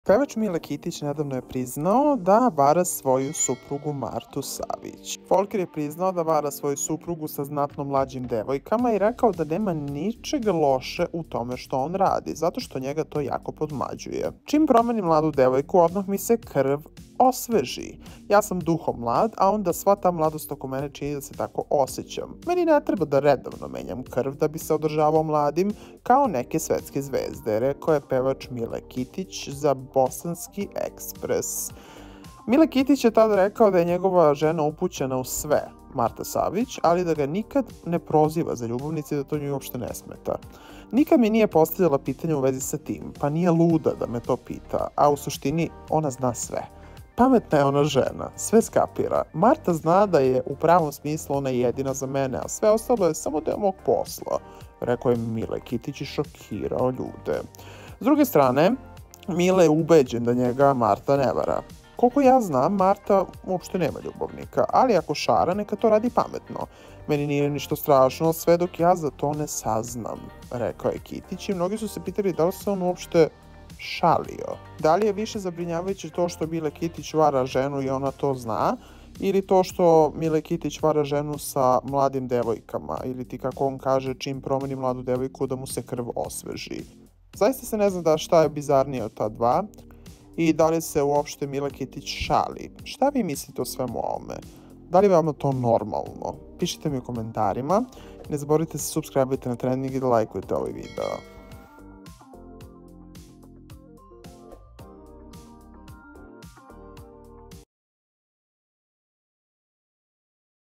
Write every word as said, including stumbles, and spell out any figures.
Pevač Mile Kitić nedavno je priznao da vara svoju suprugu Martu Savić. Folker je priznao da vara svoju suprugu sa znatno mlađim devojkama i rekao da nema ničega loše u tome što on radi, zato što njega to jako podmlađuje. Čim promeni mladu devojku, odmah mi se krv osveži. Ja sam duhom mlad, a onda sva ta mladost oko mene čini da se tako osjećam. Meni ne treba da redovno menjam krv da bi se održavao mladim kao neke svetske zvezde, rekao je pevač Mile Kitić za Bosanski ekspres. Mile Kitić je tada rekao da je njegova žena upućena u sve, Marta Savić, ali da ga nikad ne proziva za ljubavnici i da to njoj uopšte ne smeta. Nikad mi nije postavljala pitanje u vezi sa tim, pa nije luda da me to pita, a u suštini ona zna sve. Pametna je ona žena, sve skapira. Marta zna da je u pravom smislu ona jedina za mene, a sve ostalo je samo deo mog posla, rekao je Mile Kitić i šokirao ljude. S druge strane, Mile je ubeđen da njega Marta ne vara. Koliko ja znam, Marta uopšte nema ljubavnika, ali ako šara, neka to radi pametno. Meni nije ništa strašno, sve dok ja za to ne saznam, rekao je Kitić i mnogi su se pitali da li se on uopšte šalio. Da li je više zabrinjavajuće to što Mile Kitić vara ženu i ona to zna, ili to što Mile Kitić vara ženu sa mladim devojkama, ili ti kako on kaže čim promeni mladu devojku da mu se krv osveži. Zaista se ne zna da šta je bizarnije od ta dva i da li se uopšte Mile Kitić šali. Šta vi mislite o svemu ovome? Da li vama to normalno? Pišite mi u komentarima. Ne zaboravite se subscribe-ite na Trending i da lajkujete ovaj video.